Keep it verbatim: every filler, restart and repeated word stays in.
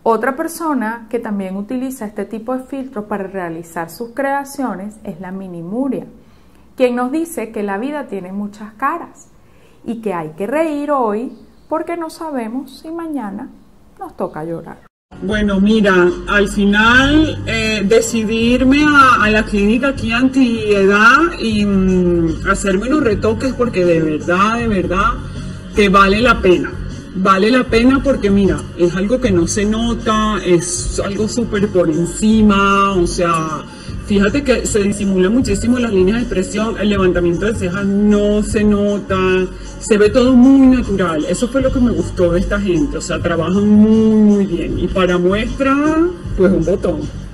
Otra persona que también utiliza este tipo de filtros para realizar sus creaciones es la Mini Muria, quien nos dice que la vida tiene muchas caras y que hay que reír hoy porque no sabemos si mañana nos toca llorar. Bueno, mira, al final eh, decidí irme a, a la clínica aquí antiedad y mm, hacerme unos retoques porque de verdad, de verdad, que vale la pena. Vale la pena porque mira, es algo que no se nota, es algo súper por encima, o sea, fíjate que se disimula muchísimo las líneas de expresión, el levantamiento de cejas no se nota, se ve todo muy natural. Eso fue lo que me gustó de esta gente, o sea, trabajan muy muy bien y para muestra, pues un botón.